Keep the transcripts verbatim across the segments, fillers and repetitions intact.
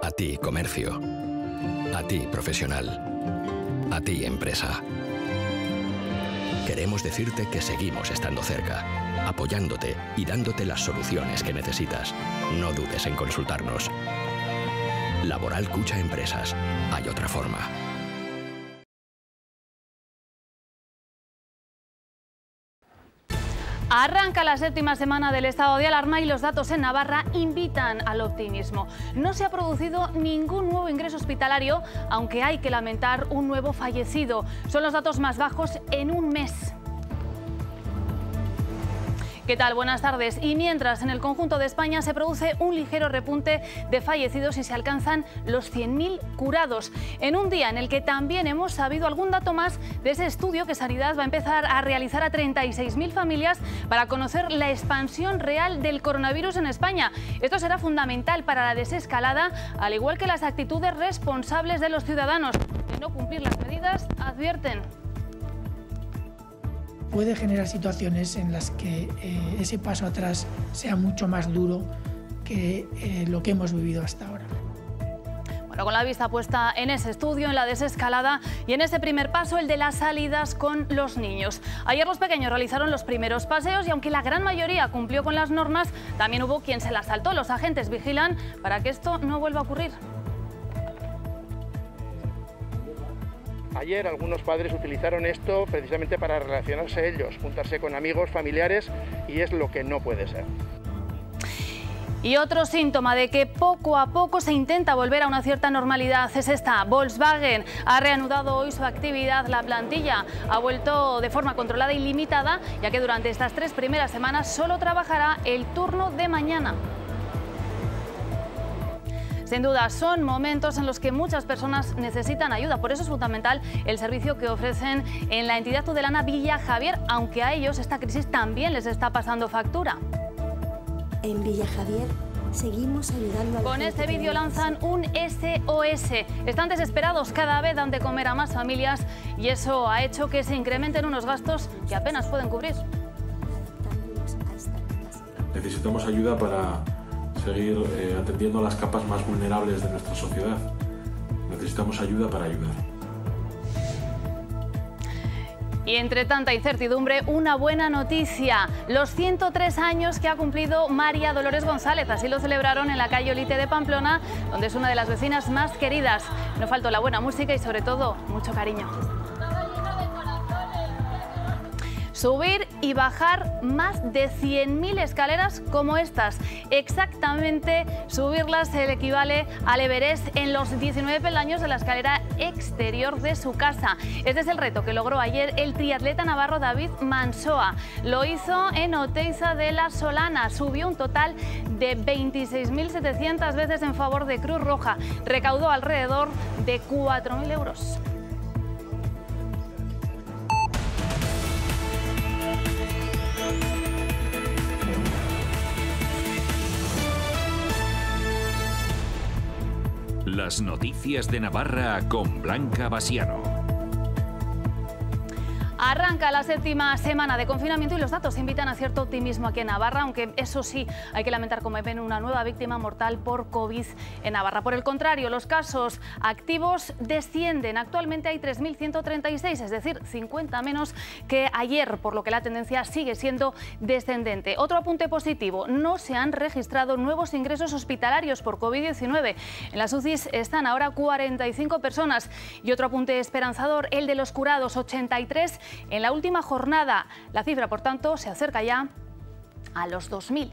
A ti, comercio. A ti, profesional. A ti, empresa. Queremos decirte que seguimos estando cerca, apoyándote y dándote las soluciones que necesitas. No dudes en consultarnos. Laboral Cucha Empresas. Hay otra forma. Arranca la séptima semana del estado de alarma y los datos en Navarra invitan al optimismo. No se ha producido ningún nuevo ingreso hospitalario, aunque hay que lamentar un nuevo fallecido. Son los datos más bajos en un mes. ¿Qué tal? Buenas tardes. Y mientras en el conjunto de España se produce un ligero repunte de fallecidos y se alcanzan los cien mil curados, en un día en el que también hemos sabido algún dato más de ese estudio que Sanidad va a empezar a realizar a treinta y seis mil familias para conocer la expansión real del coronavirus en España. Esto será fundamental para la desescalada, al igual que las actitudes responsables de los ciudadanos. De no cumplir las medidas, advierten. Puede generar situaciones en las que eh, ese paso atrás sea mucho más duro que eh, lo que hemos vivido hasta ahora. Bueno, con la vista puesta en ese estudio, en la desescalada y en ese primer paso, el de las salidas con los niños. Ayer los pequeños realizaron los primeros paseos y aunque la gran mayoría cumplió con las normas, también hubo quien se las saltó. Los agentes vigilan para que esto no vuelva a ocurrir. Ayer algunos padres utilizaron esto precisamente para relacionarse ellos, juntarse con amigos, familiares, y es lo que no puede ser. Y otro síntoma de que poco a poco se intenta volver a una cierta normalidad es esta. Volkswagen ha reanudado hoy su actividad. La plantilla ha vuelto de forma controlada y limitada, ya que durante estas tres primeras semanas solo trabajará el turno de mañana. Sin duda, son momentos en los que muchas personas necesitan ayuda. Por eso es fundamental el servicio que ofrecen en la entidad tudelana Villa Javier, aunque a ellos esta crisis también les está pasando factura. En Villa Javier seguimos ayudando a la Con este vídeo lanzan un S O S. Están desesperados, cada vez dan de comer a más familias y eso ha hecho que se incrementen unos gastos que apenas pueden cubrir. Necesitamos ayuda para seguir eh, atendiendo a las capas más vulnerables de nuestra sociedad. Necesitamos ayuda para ayudar. Y entre tanta incertidumbre, una buena noticia. Los ciento tres años que ha cumplido María Dolores González. Así lo celebraron en la calle Olite de Pamplona, donde es una de las vecinas más queridas. No faltó la buena música y sobre todo mucho cariño. Subir y bajar más de cien mil escaleras como estas. Exactamente, subirlas el equivale al Everest en los diecinueve peldaños de la escalera exterior de su casa. Este es el reto que logró ayer el triatleta navarro David Mansoa. Lo hizo en Oteiza de la Solana. Subió un total de veintiséis mil setecientas veces en favor de Cruz Roja. Recaudó alrededor de cuatro mil euros. Las noticias de Navarra con Blanca Basiano. Arranca la séptima semana de confinamiento y los datos invitan a cierto optimismo aquí en Navarra, aunque eso sí, hay que lamentar, como ven, una nueva víctima mortal por COVID en Navarra. Por el contrario, los casos activos descienden. Actualmente hay tres mil ciento treinta y seis, es decir, cincuenta menos que ayer, por lo que la tendencia sigue siendo descendente. Otro apunte positivo, no se han registrado nuevos ingresos hospitalarios por COVID diecinueve. En las U C Is están ahora cuarenta y cinco personas. Y otro apunte esperanzador, el de los curados, ochenta y tres en la última jornada. La cifra, por tanto, se acerca ya a los dos mil.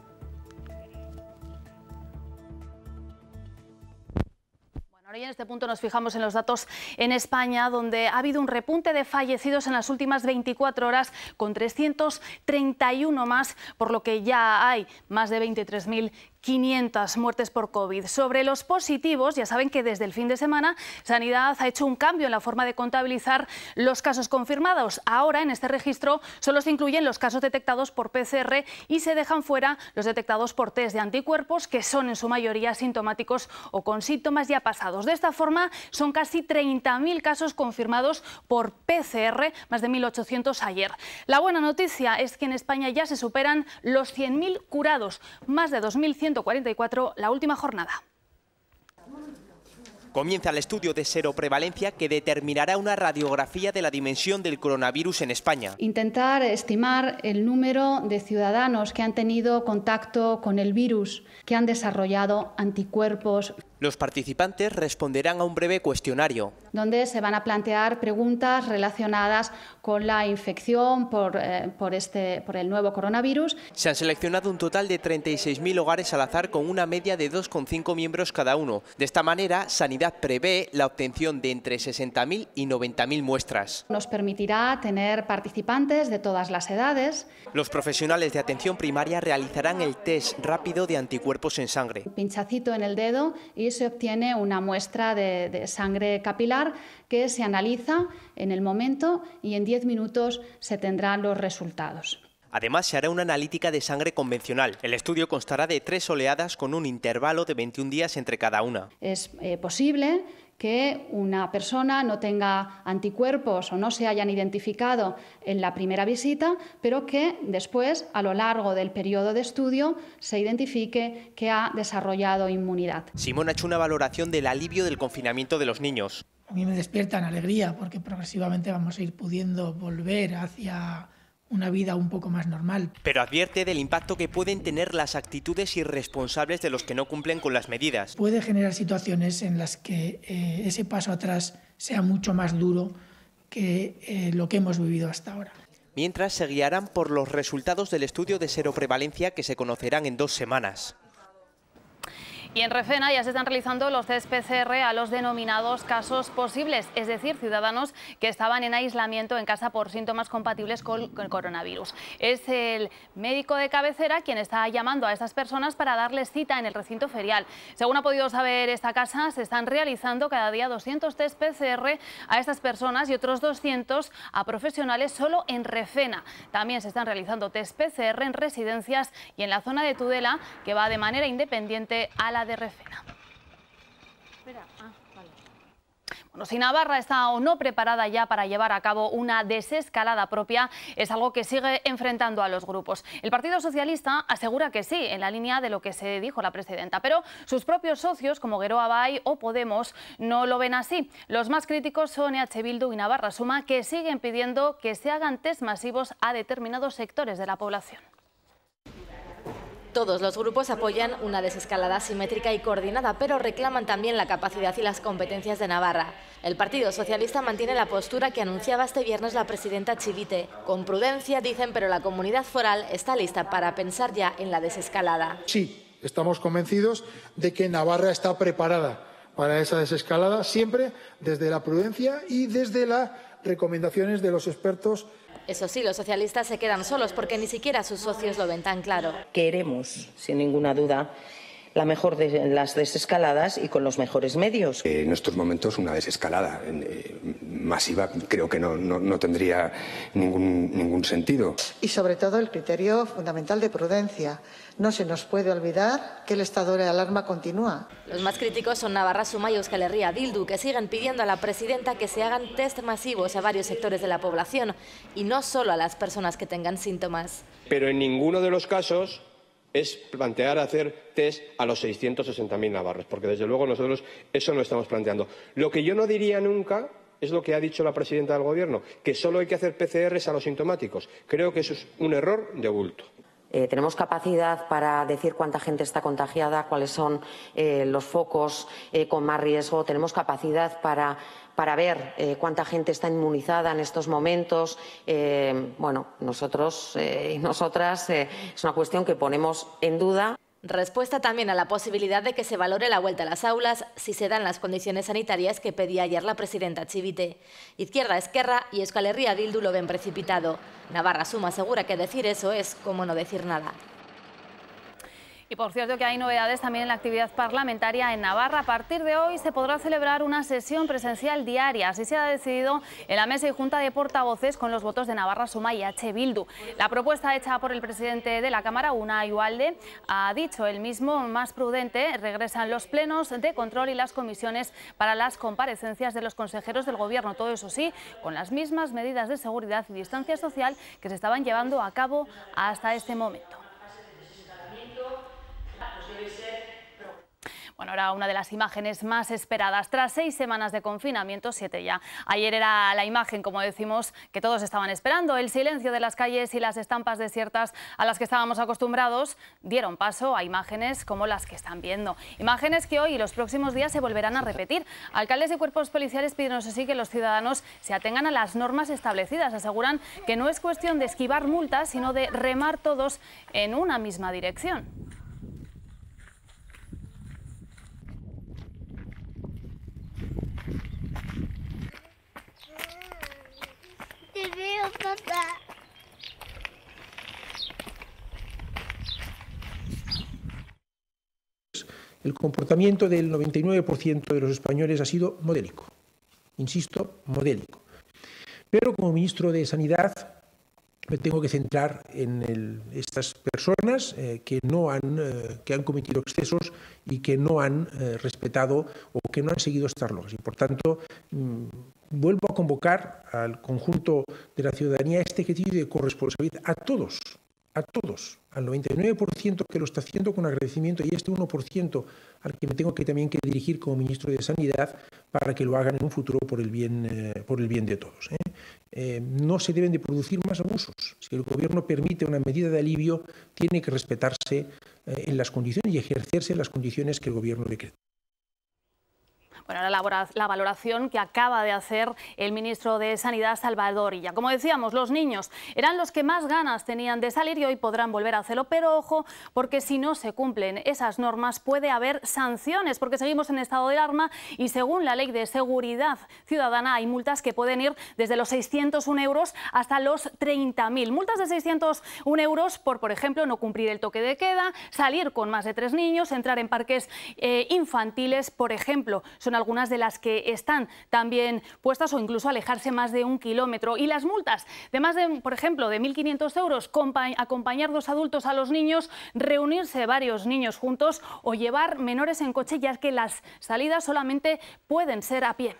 Y en este punto nos fijamos en los datos en España, donde ha habido un repunte de fallecidos en las últimas veinticuatro horas, con trescientos treinta y uno más, por lo que ya hay más de veintitrés mil quinientas muertes por COVID. Sobre los positivos, ya saben que desde el fin de semana Sanidad ha hecho un cambio en la forma de contabilizar los casos confirmados. Ahora en este registro solo se incluyen los casos detectados por P C R y se dejan fuera los detectados por test de anticuerpos, que son en su mayoría asintomáticos o con síntomas ya pasados. De esta forma son casi treinta mil casos confirmados por P C R, más de mil ochocientos ayer. La buena noticia es que en España ya se superan los cien mil curados, más de dos mil ciento cuarenta y cuatro la última jornada. Comienza el estudio de seroprevalencia que determinará una radiografía de la dimensión del coronavirus en España. Intentar estimar el número de ciudadanos que han tenido contacto con el virus, que han desarrollado anticuerpos. Los participantes responderán a un breve cuestionario, donde se van a plantear preguntas relacionadas con la infección por, eh, por, este, por el nuevo coronavirus. Se han seleccionado un total de treinta y seis mil hogares al azar con una media de dos coma cinco miembros cada uno. De esta manera, Sanidad prevé la obtención de entre sesenta mil y noventa mil muestras. Nos permitirá tener participantes de todas las edades. Los profesionales de atención primaria realizarán el test rápido de anticuerpos en sangre. Un pinchacito en el dedo y se obtiene una muestra de, de sangre capilar que se analiza en el momento y en diez minutos se tendrán los resultados. Además, se hará una analítica de sangre convencional. El estudio constará de tres oleadas con un intervalo de veintiún días entre cada una. Es eh, posible que una persona no tenga anticuerpos o no se hayan identificado en la primera visita, pero que después, a lo largo del periodo de estudio, se identifique que ha desarrollado inmunidad. Simón ha hecho una valoración del alivio del confinamiento de los niños. A mí me despiertan alegría porque progresivamente vamos a ir pudiendo volver hacia una vida un poco más normal. Pero advierte del impacto que pueden tener las actitudes irresponsables de los que no cumplen con las medidas. Puede generar situaciones en las que eh, ese paso atrás sea mucho más duro que eh, lo que hemos vivido hasta ahora. Mientras se guiarán por los resultados del estudio de seroprevalencia que se conocerán en dos semanas. Y en Refena ya se están realizando los test P C R a los denominados casos posibles, es decir, ciudadanos que estaban en aislamiento en casa por síntomas compatibles con el coronavirus. Es el médico de cabecera quien está llamando a estas personas para darles cita en el recinto ferial. Según ha podido saber esta casa, se están realizando cada día doscientos test P C R a estas personas y otros doscientos a profesionales solo en Refena. También se están realizando test P C R en residencias y en la zona de Tudela, que va de manera independiente a la de Refena. Ah, vale. Bueno, si Navarra está o no preparada ya para llevar a cabo una desescalada propia, es algo que sigue enfrentando a los grupos. El Partido Socialista asegura que sí, en la línea de lo que se dijo la presidenta, pero sus propios socios, como Geroa Bai o Podemos, no lo ven así. Los más críticos son E H Bildu y Navarra Suma, que siguen pidiendo que se hagan test masivos a determinados sectores de la población. Todos los grupos apoyan una desescalada simétrica y coordinada, pero reclaman también la capacidad y las competencias de Navarra. El Partido Socialista mantiene la postura que anunciaba este viernes la presidenta Chivite. Con prudencia, dicen, pero la comunidad foral está lista para pensar ya en la desescalada. Sí, estamos convencidos de que Navarra está preparada para esa desescalada, siempre desde la prudencia y desde las recomendaciones de los expertos. Eso sí, los socialistas se quedan solos porque ni siquiera sus socios lo ven tan claro. Queremos, sin ninguna duda, la mejor de las desescaladas y con los mejores medios. Eh, en estos momentos una desescalada eh, masiva creo que no, no, no tendría ningún, ningún sentido. Y sobre todo el criterio fundamental de prudencia. No se nos puede olvidar que el estado de alarma continúa. Los más críticos son Navarra Suma y Euskal Herria Bildu, que siguen pidiendo a la presidenta que se hagan test masivos a varios sectores de la población y no solo a las personas que tengan síntomas. Pero en ninguno de los casos es plantear hacer test a los seiscientos sesenta mil navarros, porque desde luego nosotros eso no estamos planteando. Lo que yo no diría nunca es lo que ha dicho la presidenta del Gobierno, que solo hay que hacer P C Rs a los sintomáticos. Creo que eso es un error de bulto. Eh, tenemos capacidad para decir cuánta gente está contagiada, cuáles son eh, los focos eh, con más riesgo. Tenemos capacidad para, para ver eh, cuánta gente está inmunizada en estos momentos. Eh, bueno, nosotros eh, y nosotras eh, es una cuestión que ponemos en duda. Respuesta también a la posibilidad de que se valore la vuelta a las aulas si se dan las condiciones sanitarias que pedía ayer la presidenta Chivite. Izquierda, Esquerra y Euskal Herria Bildu lo ven precipitado. Navarra Suma asegura que decir eso es como no decir nada. Y por cierto que hay novedades también en la actividad parlamentaria en Navarra. A partir de hoy se podrá celebrar una sesión presencial diaria. Así se ha decidido en la mesa y junta de portavoces con los votos de Navarra Suma y E H Bildu. La propuesta hecha por el presidente de la Cámara, Unai Ugalde, ha dicho el mismo más prudente. Regresan los plenos de control y las comisiones para las comparecencias de los consejeros del Gobierno. Todo eso sí, con las mismas medidas de seguridad y distancia social que se estaban llevando a cabo hasta este momento. Bueno, ahora una de las imágenes más esperadas. Tras seis semanas de confinamiento, siete ya. Ayer era la imagen, como decimos, que todos estaban esperando. El silencio de las calles y las estampas desiertas a las que estábamos acostumbrados dieron paso a imágenes como las que están viendo. Imágenes que hoy y los próximos días se volverán a repetir. Alcaldes y cuerpos policiales piden, no sé si, que los ciudadanos se atengan a las normas establecidas. Aseguran que no es cuestión de esquivar multas, sino de remar todos en una misma dirección. Te veo, papá. El comportamiento del noventa y nueve por ciento de los españoles ha sido modélico. Insisto, modélico. Pero como ministro de Sanidad me tengo que centrar en el, estas personas eh, que, no han, eh, que han cometido excesos y que no han eh, respetado o que no han seguido estas normas. Y por tanto, mmm, vuelvo a convocar al conjunto de la ciudadanía a este ejercicio de corresponsabilidad, a todos, a todos, al noventa y nueve por ciento que lo está haciendo con agradecimiento y este uno por ciento al que me tengo que también que dirigir como ministro de Sanidad para que lo hagan en un futuro por el bien, eh, por el bien de todos. ¿eh? Eh, no se deben de producir más abusos. Si el Gobierno permite una medida de alivio, tiene que respetarse eh, en las condiciones y ejercerse en las condiciones que el Gobierno decreta. Bueno, ahora la valoración que acaba de hacer el ministro de Sanidad, Salvador Illa. Como decíamos, los niños eran los que más ganas tenían de salir y hoy podrán volver a hacerlo, pero ojo, porque si no se cumplen esas normas puede haber sanciones, porque seguimos en estado de alarma y según la Ley de Seguridad Ciudadana hay multas que pueden ir desde los seiscientos un euros hasta los treinta mil. Multas de seiscientos un euros por, por ejemplo, no cumplir el toque de queda, salir con más de tres niños, entrar en parques eh, infantiles, por ejemplo. Son algunas de las que están también puestas o incluso alejarse más de un kilómetro. Y las multas de más de, por ejemplo, de mil quinientos euros, acompañar dos adultos a los niños, reunirse varios niños juntos o llevar menores en coche, ya que las salidas solamente pueden ser a pie.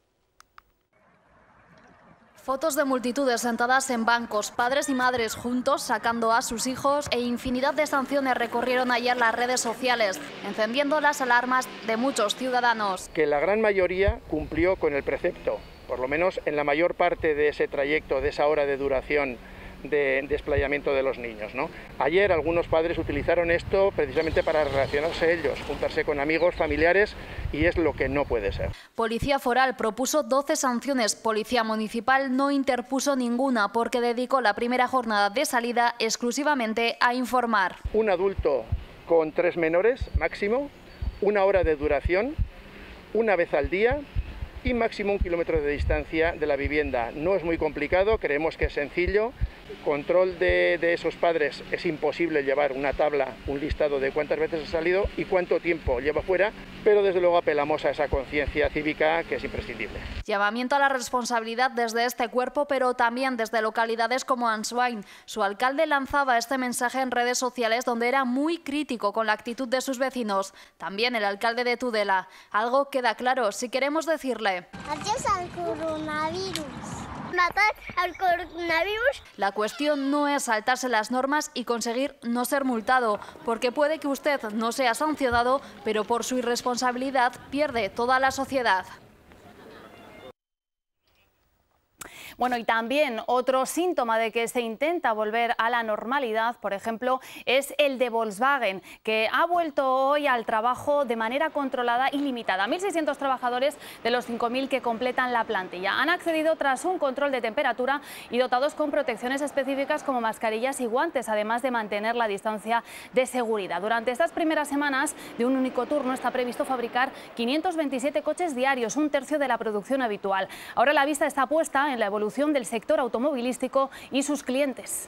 Fotos de multitudes sentadas en bancos, padres y madres juntos sacando a sus hijos e infinidad de sanciones recorrieron ayer las redes sociales, encendiendo las alarmas de muchos ciudadanos. Que la gran mayoría cumplió con el precepto, por lo menos en la mayor parte de ese trayecto, de esa hora de duración de desplayamiento de los niños, ¿no? Ayer algunos padres utilizaron esto precisamente para relacionarse ellos, juntarse con amigos, familiares, y es lo que no puede ser. Policía Foral propuso doce sanciones, Policía Municipal no interpuso ninguna porque dedicó la primera jornada de salida exclusivamente a informar. Un adulto con tres menores máximo, una hora de duración, una vez al día, y máximo un kilómetro de distancia de la vivienda. No es muy complicado, creemos que es sencillo. Control de, de esos padres, es imposible llevar una tabla, un listado de cuántas veces ha salido y cuánto tiempo lleva fuera, pero desde luego apelamos a esa conciencia cívica que es imprescindible. Llamamiento a la responsabilidad desde este cuerpo, pero también desde localidades como Answain. Su alcalde lanzaba este mensaje en redes sociales donde era muy crítico con la actitud de sus vecinos. También el alcalde de Tudela. Algo queda claro, si queremos decirle: adiós al coronavirus. Matar al coronavirus. La cuestión no es saltarse las normas y conseguir no ser multado, porque puede que usted no sea sancionado, pero por su irresponsabilidad pierde toda la sociedad. Bueno, y también otro síntoma de que se intenta volver a la normalidad, por ejemplo, es el de Volkswagen, que ha vuelto hoy al trabajo de manera controlada y limitada. mil seiscientos trabajadores de los cinco mil que completan la plantilla han accedido tras un control de temperatura y dotados con protecciones específicas como mascarillas y guantes, además de mantener la distancia de seguridad. Durante estas primeras semanas de un único turno está previsto fabricar quinientos veintisiete coches diarios, un tercio de la producción habitual. Ahora la vista está puesta en la evolución del sector automovilístico y sus clientes.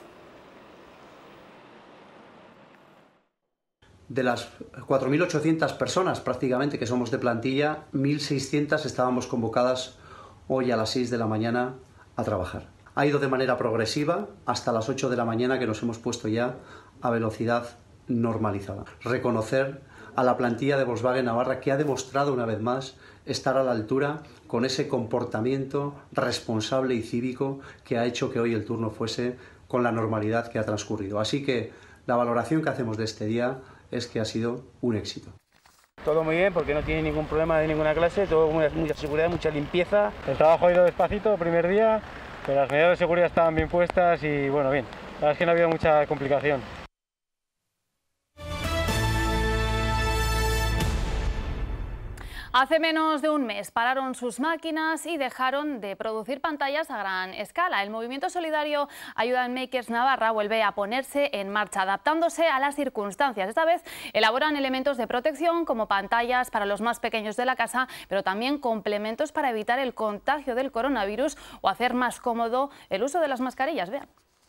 De las cuatro mil ochocientas personas prácticamente que somos de plantilla, mil seiscientas estábamos convocadas hoy a las seis de la mañana a trabajar. Ha ido de manera progresiva hasta las ocho de la mañana, que nos hemos puesto ya a velocidad normalizada. Reconocer a la plantilla de Volkswagen Navarra, que ha demostrado una vez más estar a la altura con ese comportamiento responsable y cívico que ha hecho que hoy el turno fuese con la normalidad que ha transcurrido. Así que la valoración que hacemos de este día es que ha sido un éxito. Todo muy bien porque no tiene ningún problema de ninguna clase, todo con mucha seguridad, mucha limpieza. El trabajo ha ido despacito el primer día, pero las medidas de seguridad estaban bien puestas y bueno, bien. La verdad es que no ha habido mucha complicación. Hace menos de un mes pararon sus máquinas y dejaron de producir pantallas a gran escala. El movimiento solidario Ayuda en Makers Navarra vuelve a ponerse en marcha, adaptándose a las circunstancias. Esta vez elaboran elementos de protección como pantallas para los más pequeños de la casa, pero también complementos para evitar el contagio del coronavirus o hacer más cómodo el uso de las mascarillas. Vean.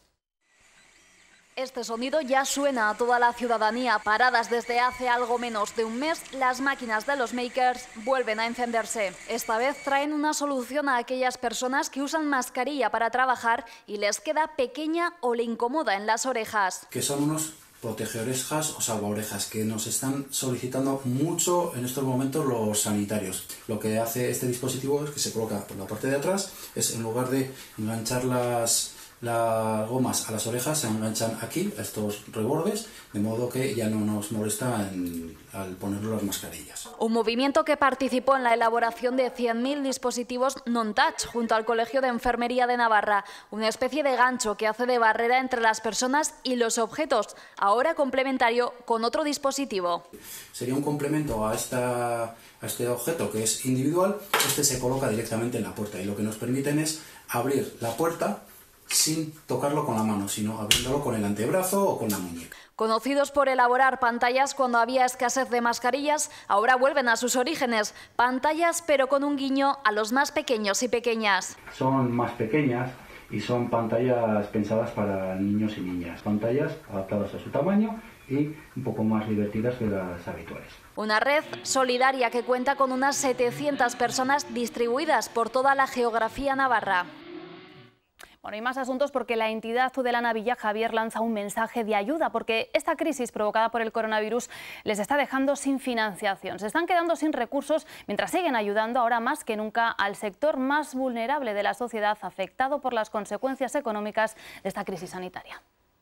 Este sonido ya suena a toda la ciudadanía. Paradas desde hace algo menos de un mes, las máquinas de los makers vuelven a encenderse. Esta vez traen una solución a aquellas personas que usan mascarilla para trabajar y les queda pequeña o le incomoda en las orejas. Que son unos protegeorejas o salvaorejas que nos están solicitando mucho en estos momentos los sanitarios. Lo que hace este dispositivo es que se coloca por la parte de atrás, es en lugar de enganchar las... las gomas a las orejas se enganchan aquí, a estos rebordes, de modo que ya no nos molesta en, al ponernos las mascarillas. Un movimiento que participó en la elaboración de cien mil dispositivos non-touch junto al Colegio de Enfermería de Navarra, una especie de gancho que hace de barrera entre las personas y los objetos, ahora complementario con otro dispositivo. Sería un complemento a, esta, a este objeto que es individual, este se coloca directamente en la puerta y lo que nos permiten es abrir la puerta sin tocarlo con la mano, sino abriéndolo con el antebrazo o con la muñeca. Conocidos por elaborar pantallas cuando había escasez de mascarillas, ahora vuelven a sus orígenes. Pantallas pero con un guiño a los más pequeños y pequeñas. Son más pequeñas y son pantallas pensadas para niños y niñas. Pantallas adaptadas a su tamaño y un poco más divertidas que las habituales. Una red solidaria que cuenta con unas setecientas personas distribuidas por toda la geografía navarra. Bueno, y más asuntos porque la entidad tudelana Villa Javier lanza un mensaje de ayuda porque esta crisis provocada por el coronavirus les está dejando sin financiación. Se están quedando sin recursos mientras siguen ayudando ahora más que nunca al sector más vulnerable de la sociedad afectado por las consecuencias económicas de esta crisis sanitaria.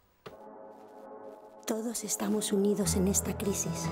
Todos estamos unidos en esta crisis.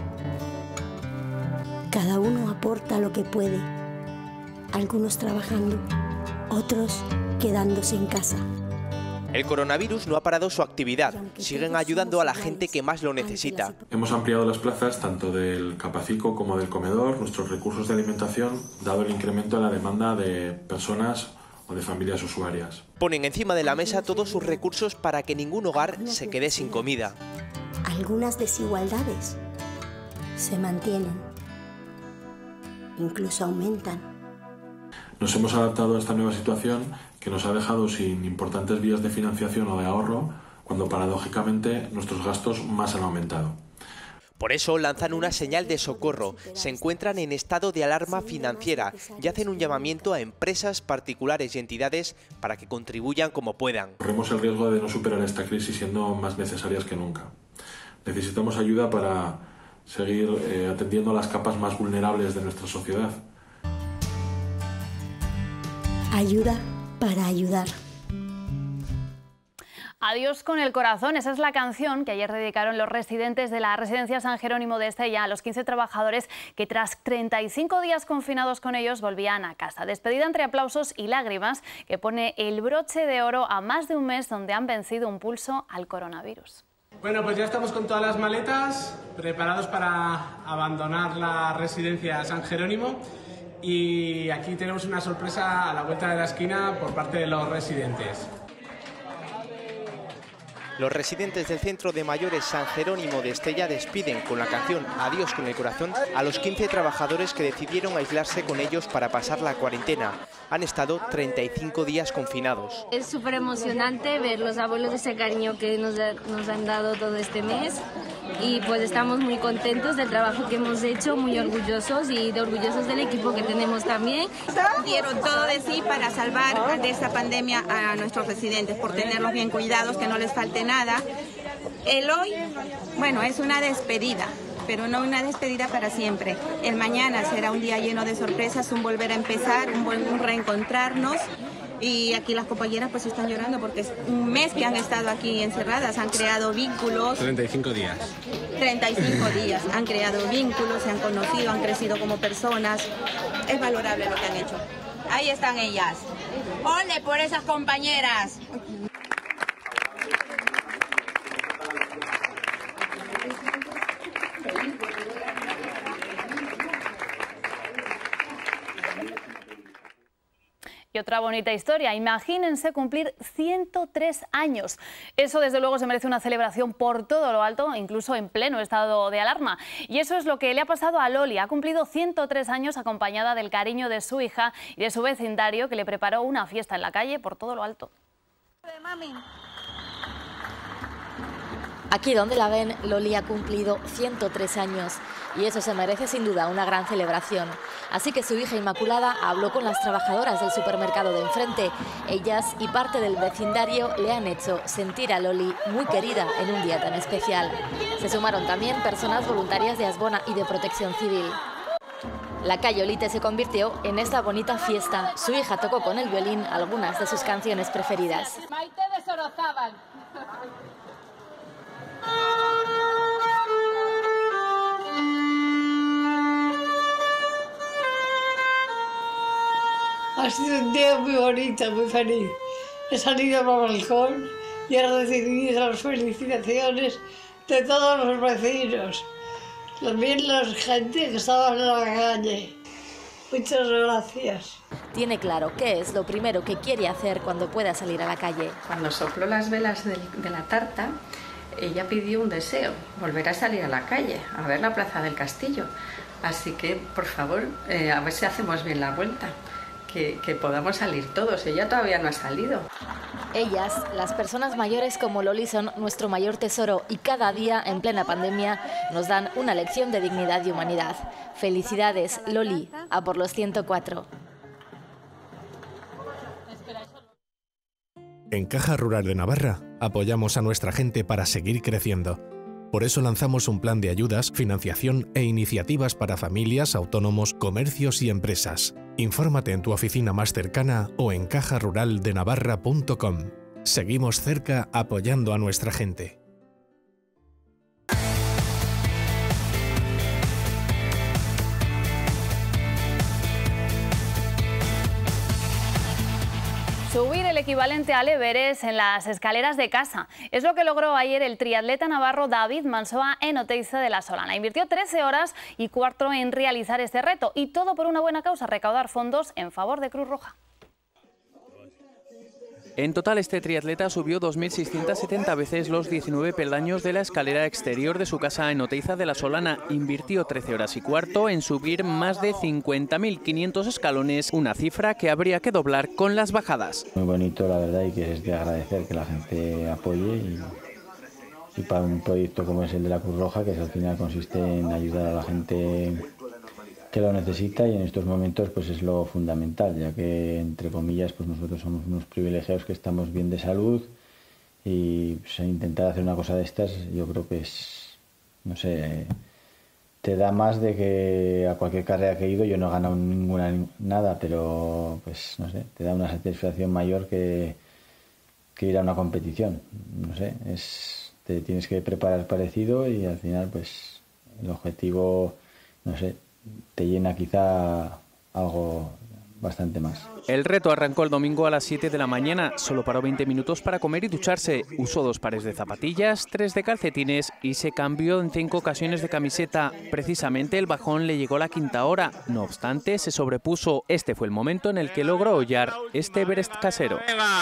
Cada uno aporta lo que puede. Algunos trabajando, otros quedándose en casa. El coronavirus no ha parado su actividad, siguen ayudando a la gente que más lo necesita. Hemos ampliado las plazas tanto del capacico como del comedor, nuestros recursos de alimentación, dado el incremento de la demanda de personas o de familias usuarias. Ponen encima de la mesa todos sus recursos para que ningún hogar se quede sin comida. Algunas desigualdades se mantienen, incluso aumentan. Nos hemos adaptado a esta nueva situación que nos ha dejado sin importantes vías de financiación o de ahorro, cuando paradójicamente nuestros gastos más han aumentado. Por eso lanzan una señal de socorro, se encuentran en estado de alarma financiera y hacen un llamamiento a empresas, particulares y entidades para que contribuyan como puedan. Corremos el riesgo de no superar esta crisis siendo más necesarias que nunca. Necesitamos ayuda para seguir eh, atendiendo a las capas más vulnerables de nuestra sociedad. Ayuda para ayudar. Adiós con el corazón, esa es la canción que ayer dedicaron los residentes de la residencia San Jerónimo de Estella a los quince trabajadores que tras treinta y cinco días confinados con ellos volvían a casa. Despedida entre aplausos y lágrimas que pone el broche de oro a más de un mes donde han vencido un pulso al coronavirus. Bueno, pues ya estamos con todas las maletas, preparados para abandonar la residencia San Jerónimo. Y aquí tenemos una sorpresa a la vuelta de la esquina por parte de los residentes. Los residentes del Centro de Mayores San Jerónimo de Estella despiden con la canción Adiós con el corazón a los quince trabajadores que decidieron aislarse con ellos para pasar la cuarentena. Han estado treinta y cinco días confinados. Es súper emocionante ver los abuelos, ese cariño que nos, nos han dado todo este mes. Y pues estamos muy contentos del trabajo que hemos hecho, muy orgullosos y de orgullosos del equipo que tenemos también. Dieron todo de sí para salvar de esta pandemia a nuestros residentes, por tenerlos bien cuidados, que no les falte nada. El hoy, bueno, es una despedida, pero no una despedida para siempre. El mañana será un día lleno de sorpresas, un volver a empezar, un, buen, un reencontrarnos Y aquí las compañeras pues están llorando porque es un mes que han estado aquí encerradas, han creado vínculos. treinta y cinco días. treinta y cinco días, han creado vínculos, se han conocido, han crecido como personas. Es valorable lo que han hecho. Ahí están ellas. ¡Ole por esas compañeras! Y otra bonita historia, imagínense cumplir ciento tres años. Eso desde luego se merece una celebración por todo lo alto, incluso en pleno estado de alarma. Y eso es lo que le ha pasado a Loli. Ha cumplido ciento tres años acompañada del cariño de su hija y de su vecindario, que le preparó una fiesta en la calle por todo lo alto. Aquí donde la ven, Loli ha cumplido ciento tres años y eso se merece sin duda una gran celebración. Así que su hija Inmaculada habló con las trabajadoras del supermercado de enfrente. Ellas y parte del vecindario le han hecho sentir a Loli muy querida en un día tan especial. Se sumaron también personas voluntarias de Asbona y de Protección Civil. La calle Olite se convirtió en esta bonita fiesta. Su hija tocó con el violín algunas de sus canciones preferidas. Maite de Sorozábal. Ha sido un día muy bonito, muy feliz. He salido al balcón y he recibido las felicitaciones de todos los vecinos, también la gente que estaba en la calle. Muchas gracias. Tiene claro qué es lo primero que quiere hacer cuando pueda salir a la calle. Cuando sopló las velas de, de la tarta, ella pidió un deseo, volver a salir a la calle, a ver la Plaza del Castillo. Así que, por favor, eh, a ver si hacemos bien la vuelta, que, que podamos salir todos. Ella todavía no ha salido. Ellas, las personas mayores como Loli, son nuestro mayor tesoro y cada día, en plena pandemia, nos dan una lección de dignidad y humanidad. Felicidades, Loli, a por los ciento cuatro. En Caja Rural de Navarra apoyamos a nuestra gente para seguir creciendo. Por eso lanzamos un plan de ayudas, financiación e iniciativas para familias, autónomos, comercios y empresas. Infórmate en tu oficina más cercana o en caja rural de navarra punto com. Seguimos cerca apoyando a nuestra gente. Subir el equivalente al Everest en las escaleras de casa. Es lo que logró ayer el triatleta navarro David Mansoa en Oteiza de la Solana. Invirtió trece horas y cuatro en realizar este reto. Y todo por una buena causa, recaudar fondos en favor de Cruz Roja. En total, este triatleta subió dos mil seiscientas setenta veces los diecinueve peldaños de la escalera exterior de su casa en Oteiza de la Solana. Invirtió trece horas y cuarto en subir más de cincuenta mil quinientos escalones, una cifra que habría que doblar con las bajadas. Muy bonito, la verdad, y que es de agradecer que la gente apoye y, y para un proyecto como es el de la Cruz Roja, que al final consiste en ayudar a la gente que lo necesita, y en estos momentos pues es lo fundamental, ya que entre comillas pues nosotros somos unos privilegiados que estamos bien de salud, y pues, intentar hacer una cosa de estas yo creo que es, no sé, te da más de que a cualquier carrera que he ido. Yo no he ganado ninguna nada, pero pues no sé, te da una satisfacción mayor que, que ir a una competición. No sé, es, te tienes que preparar parecido y al final pues el objetivo, no sé, te llena quizá algo bastante más. El reto arrancó el domingo a las siete de la mañana. Solo paró veinte minutos para comer y ducharse. Usó dos pares de zapatillas, tres de calcetines y se cambió en cinco ocasiones de camiseta. Precisamente el bajón le llegó a la quinta hora. No obstante, se sobrepuso. Este fue el momento en el que logró hollar este Everest casero.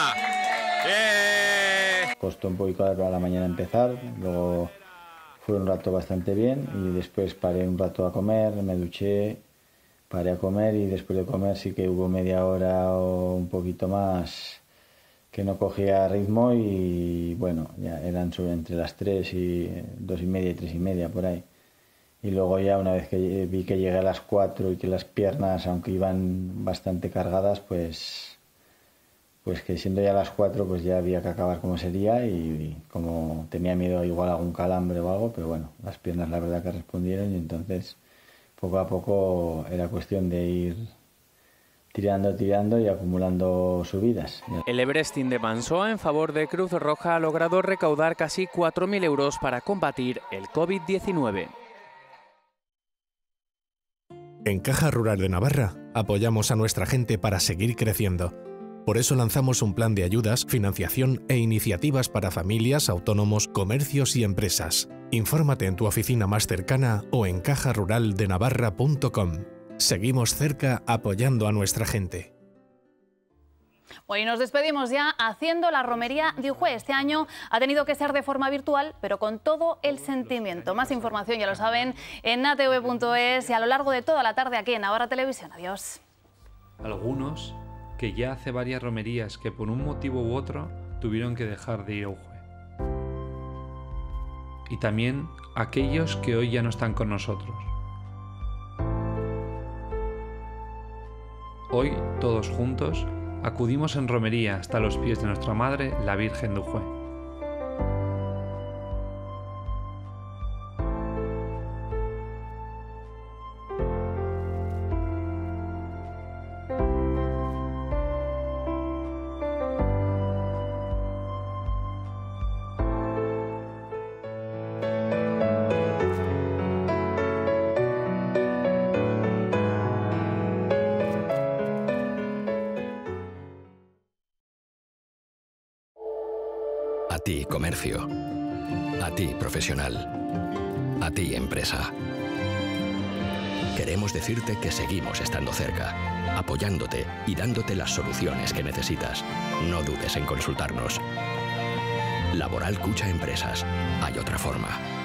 Costó un poquito a la mañana empezar, luego fue un rato bastante bien y después paré un rato a comer, me duché, paré a comer y después de comer sí que hubo media hora o un poquito más que no cogía ritmo, y bueno, ya eran sobre entre las tres y dos y media y tres y media por ahí. Y luego ya una vez que vi que llegué a las cuatro y que las piernas, aunque iban bastante cargadas, pues pues que siendo ya las cuatro pues ya había que acabar como sería, y, y como tenía miedo igual a algún calambre o algo, pero bueno, las piernas la verdad que respondieron, y entonces poco a poco era cuestión de ir tirando, tirando y acumulando subidas. El Everesting de Mansoa en favor de Cruz Roja ha logrado recaudar casi cuatro mil euros para combatir el COVID diecinueve. En Caja Rural de Navarra apoyamos a nuestra gente para seguir creciendo. Por eso lanzamos un plan de ayudas, financiación e iniciativas para familias, autónomos, comercios y empresas. Infórmate en tu oficina más cercana o en caja rural de navarra punto com. Seguimos cerca apoyando a nuestra gente. Hoy nos despedimos ya haciendo la romería de Ujue. Este año ha tenido que ser de forma virtual, pero con todo el sentimiento. Más información, ya lo saben, en a t v punto es y a lo largo de toda la tarde aquí en Navarra Televisión. Adiós. Algunos que ya hace varias romerías que por un motivo u otro tuvieron que dejar de ir a Ujue. Y también aquellos que hoy ya no están con nosotros. Hoy, todos juntos, acudimos en romería hasta los pies de nuestra Madre, la Virgen de Ujue. A ti, comercio. A ti, profesional. A ti, empresa. Queremos decirte que seguimos estando cerca, apoyándote y dándote las soluciones que necesitas. No dudes en consultarnos. Laboral Cucha Empresas. Hay otra forma.